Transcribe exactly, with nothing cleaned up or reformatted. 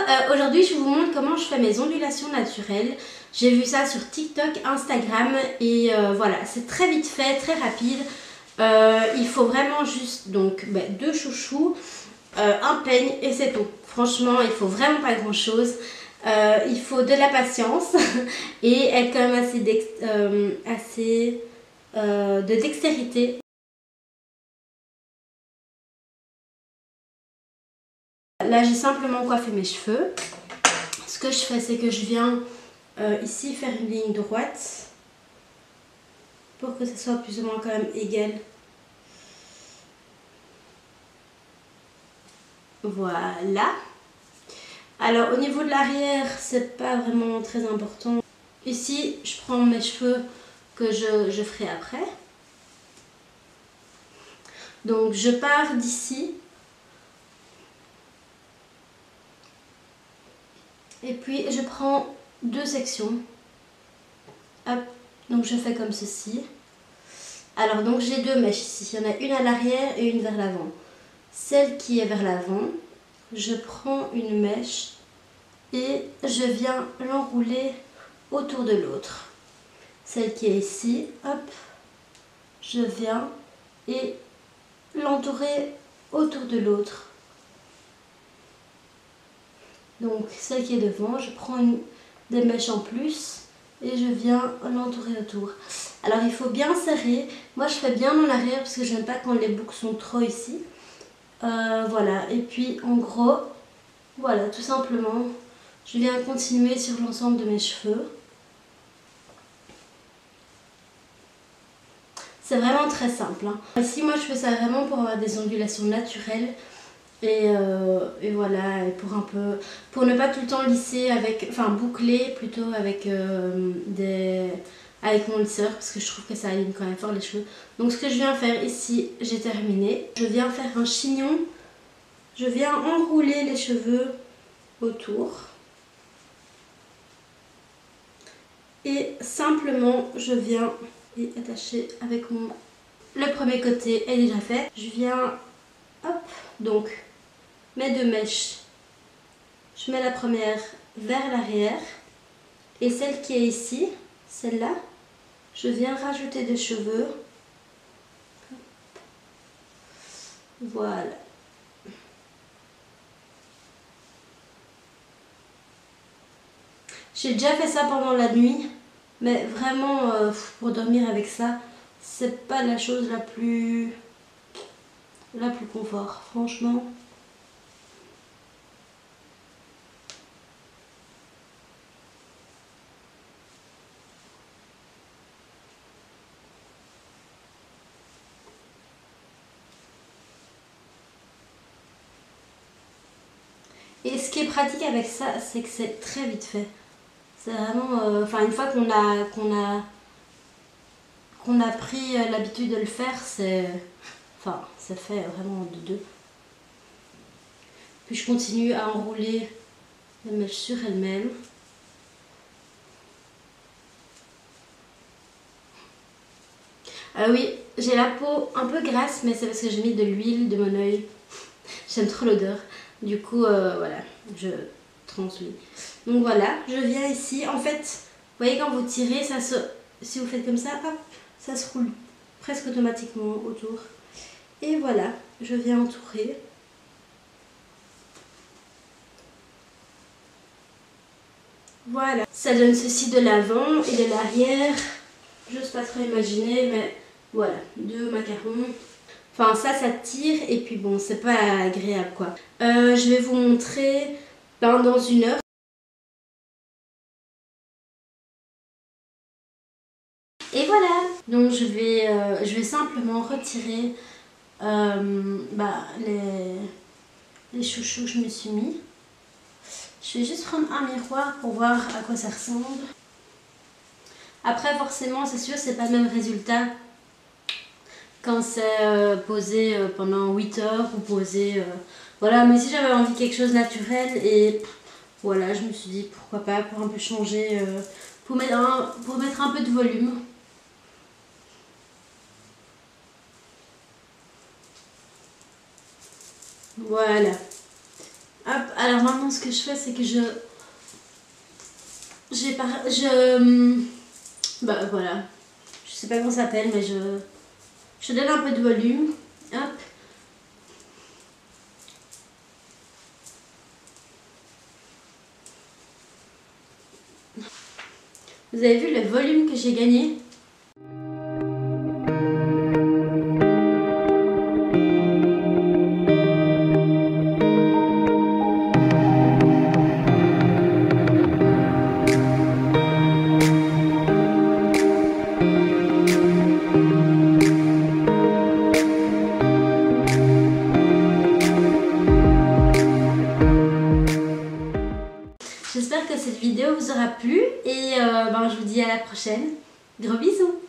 euh, aujourd'hui je vous montre comment je fais mes ondulations naturelles. J'ai vu ça sur TikTok, Instagram et euh, voilà, c'est très vite fait, très rapide. Euh, il faut vraiment juste donc bah, deux chouchous, euh, un peigne et c'est tout. Franchement, il faut vraiment pas grand chose. Euh, il faut de la patience et être quand même assez, dex euh, assez euh, de dextérité. Là, j'ai simplement coiffé mes cheveux. Ce que je fais, c'est que je viens euh, ici faire une ligne droite pour que ce soit plus ou moins quand même égal. Voilà. Alors, au niveau de l'arrière, c'est pas vraiment très important. Ici, je prends mes cheveux que je, je ferai après. Donc, je pars d'ici. Et puis, je prends deux sections. Hop. Donc, je fais comme ceci. Alors, donc, j'ai deux mèches ici. Il y en a une à l'arrière et une vers l'avant. Celle qui est vers l'avant, je prends une mèche et je viens l'enrouler autour de l'autre. Celle qui est ici, hop, je viens et l'entourer autour de l'autre. Donc celle qui est devant, je prends une, des mèches en plus et je viens l'entourer autour. Alors il faut bien serrer. Moi je fais bien dans l'arrière parce que j'aime pas quand les boucles sont trop ici. Euh, voilà, et puis en gros, voilà, tout simplement, je viens continuer sur l'ensemble de mes cheveux. C'est vraiment très simple. Hein. Ici, moi, je fais ça vraiment pour avoir des ondulations naturelles. Et, euh, et voilà, et pour un peu, pour ne pas tout le temps lisser avec, enfin boucler plutôt avec euh, des, avec mon lisseur parce que je trouve que ça aligne quand même fort les cheveux. Donc ce que je viens faire ici, j'ai terminé. Je viens faire un chignon. Je viens enrouler les cheveux autour. Et simplement, je viens et attacher avec mon... Le premier côté est déjà fait. Je viens, hop, donc mes deux mèches. Je mets la première vers l'arrière. Et celle qui est ici, celle-là, je viens rajouter des cheveux. Voilà. J'ai déjà fait ça pendant la nuit, mais vraiment euh, pour dormir avec ça, c'est pas la chose la plus la plus confort, franchement. Et ce qui est pratique avec ça, c'est que c'est très vite fait. C'est vraiment, euh, enfin une fois qu'on a qu'on a qu'on a pris l'habitude de le faire, c'est, enfin, ça fait vraiment de deux. Puis je continue à enrouler la mèche sur elle-même. Ah oui, j'ai la peau un peu grasse, mais c'est parce que j'ai mis de l'huile de mon oeil. J'aime trop l'odeur. Du coup, euh, voilà, je transluis. Donc voilà, je viens ici. En fait, vous voyez quand vous tirez, ça se, si vous faites comme ça, hop, ça se roule presque automatiquement autour. Et voilà, je viens entourer. Voilà, ça donne ceci de l'avant et de l'arrière. J'ose pas trop imaginer, mais voilà, deux macarons. Enfin, ça, ça tire et puis bon, c'est pas agréable quoi. Euh, je vais vous montrer ben, dans une heure. Et voilà, donc je vais, euh, je vais simplement retirer euh, bah, les, les chouchous que je me suis mis. Je vais juste prendre un miroir pour voir à quoi ça ressemble. Après, forcément, c'est sûr, c'est pas le même résultat quand c'est euh, posé euh, pendant huit heures ou posé... Euh, voilà, mais si j'avais envie de quelque chose de naturel et voilà, je me suis dit pourquoi pas pour un peu changer, euh, pour, mettre un, pour mettre un peu de volume. Voilà. Hop, alors maintenant ce que je fais c'est que je... J'ai par... Je... Bah voilà. Je sais pas comment ça s'appelle mais je... Je donne un peu de volume. Hop. Vous avez vu le volume que j'ai gagné? J'espère que cette vidéo vous aura plu et euh, ben, je vous dis à la prochaine. Gros bisous!